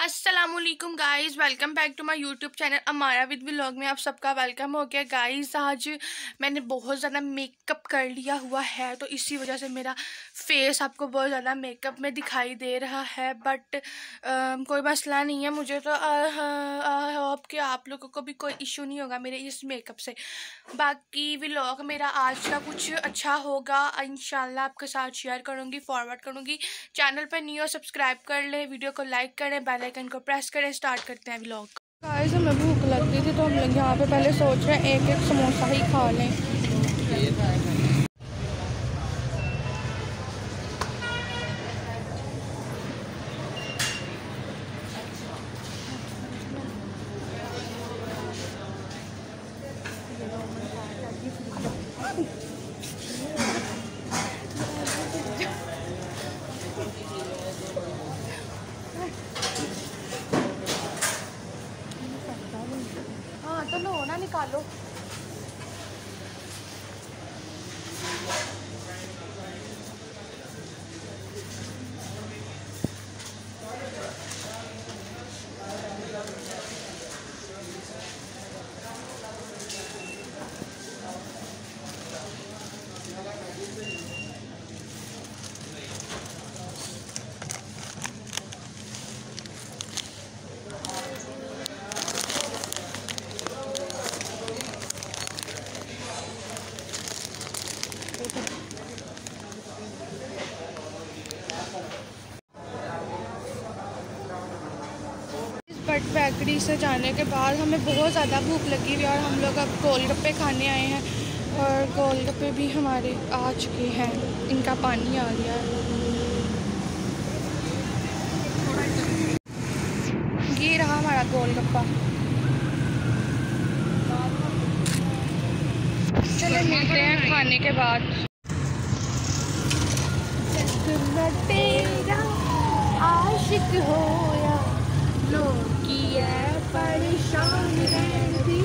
अस्सलामुअलैकुम guys, welcome back to my YouTube channel Amara with vlog में आप सबका वेलकम हो गया। गाइस आज मैंने बहुत ज़्यादा मेकअप कर लिया हुआ है, तो इसी वजह से मेरा फेस आपको बहुत ज़्यादा मेकअप में दिखाई दे रहा है। बट कोई मसला नहीं है, मुझे तो आई होप कि आप लोगों को भी कोई इशू नहीं होगा मेरे इस मेकअप से। बाकी व्लॉग मेरा आज का कुछ अच्छा होगा, इंशाल्लाह आपके साथ शेयर करूँगी, फॉरवर्ड करूँगी। चैनल पर न्यू हो सब्सक्राइब कर लें, वीडियो को लाइक करें, बेल आइकन को प्रेस करें। स्टार्ट करते हैं व्लॉग। गाइस हमें भूख लग गई थी, तो हम लोग यहाँ पे पहले सोच रहे हैं एक एक समोसा ही खा लें। हाँ तो लो ना, निकालो। बट बेकरी से जाने के बाद हमें बहुत ज़्यादा भूख लगी हुई और हम लोग अब गोलगप्पे खाने आए हैं। और गोलगप्पे भी हमारे आ चुके हैं, इनका पानी आ गया है। ये रहा हमारा गोलगप्पा। चलो मिलते हैं खाने के बाद। तेरा आशिक होया लोग की है परेशान रहती,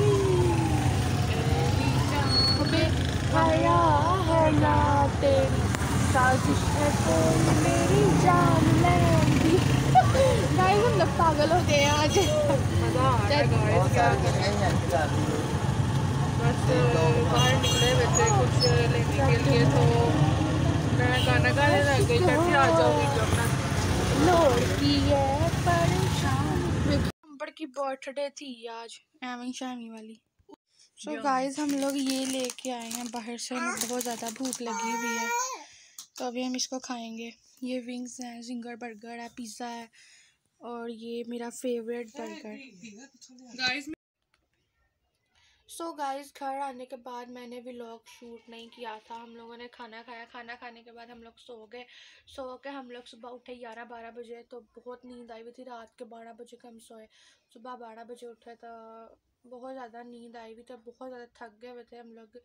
हया है ना तेरी साजिश है कोई मेरी जान लेंदी। गाइस हम लोग पागल हो गए आज। बस बाहर निकले वैसे कुछ लेने के लिए, तो मैं गाना गाने लग गई। कैसे आ जाओ वीडियो अपना नंबर की बर्थडे थी आज, एमी शामी वाली। सो गाइस हम लोग ये लेके आए हैं बाहर से, हमें बहुत ज़्यादा भूख लगी हुई है, तो अभी हम इसको खाएंगे। ये विंग्स हैं, जिंगर बर्गर है, पिज़्ज़ा है, और ये मेरा फेवरेट बर्गर। सो गाइस घर आने के बाद मैंने व्लॉग शूट नहीं किया था। हम लोगों ने खाना खाया, खाना खाने के बाद हम लोग सो गए। सो के हम लोग सुबह उठे 11-12 बजे, तो बहुत नींद आई हुई थी। रात के 12 बजे के हम सोए, सुबह 12 बजे उठे, तो बहुत ज़्यादा नींद आई हुई थी, बहुत ज़्यादा थक गए हुए थे हम लोग।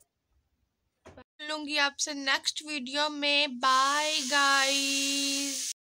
मिलूंगी आपसे नेक्स्ट वीडियो में। Bye guys.